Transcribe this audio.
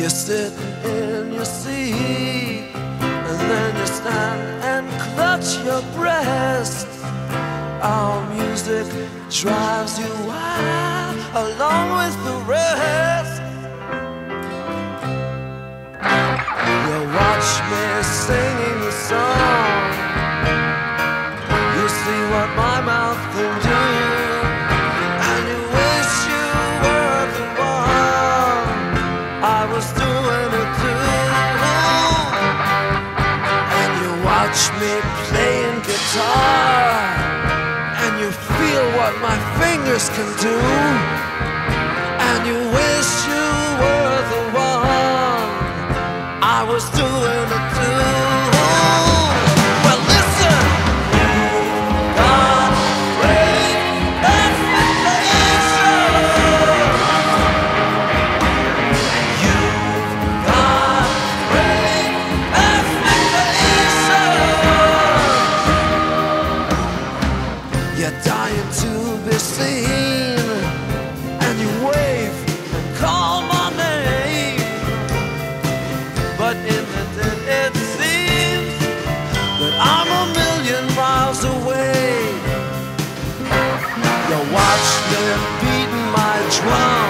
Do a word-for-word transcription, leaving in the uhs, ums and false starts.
You're sitting in your seat, and then you stand and clutch your breast. Our music drives you wild along with the rest. You watch me singing the song, you see what my mouth can do, and you wish you were the one I was doing it to. And you watch me playing guitar, and you feel what my fingers can do, and you wish you were the one I was doing it to. Well, listen, you've got great expectations. You've got great expectations. You're dying to be seen, and you wave and call my name. But in the end it seems that I'm a million miles away. You watch me beating my drum,